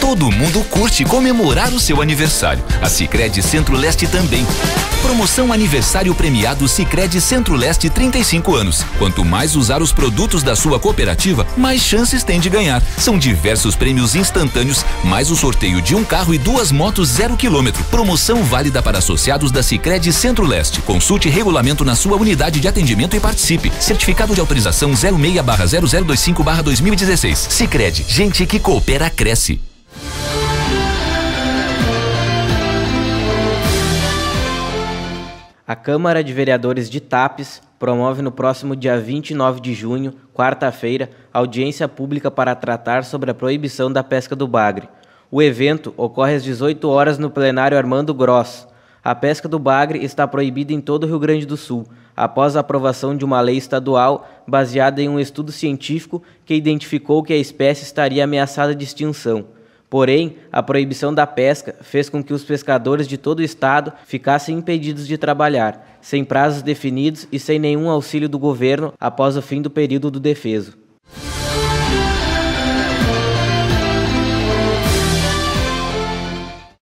Todo mundo curte comemorar o seu aniversário. A Sicredi Centro-Leste também. Promoção Aniversário Premiado Sicredi Centro-Leste 35 anos. Quanto mais usar os produtos da sua cooperativa, mais chances tem de ganhar. São diversos prêmios instantâneos, mais o sorteio de um carro e 2 motos 0 km. Promoção válida para associados da Sicredi Centro-Leste. Consulte regulamento na sua unidade de atendimento e participe. Certificado de autorização 06/0025/2016. Sicredi, gente que coopera cresce. A Câmara de Vereadores de Tapes promove no próximo dia 29 de junho, quarta-feira, audiência pública para tratar sobre a proibição da pesca do bagre. O evento ocorre às 18 horas no plenário Armando Gross. A pesca do bagre está proibida em todo o Rio Grande do Sul, após a aprovação de uma lei estadual baseada em um estudo científico que identificou que a espécie estaria ameaçada de extinção. Porém, a proibição da pesca fez com que os pescadores de todo o estado ficassem impedidos de trabalhar, sem prazos definidos e sem nenhum auxílio do governo após o fim do período do defeso.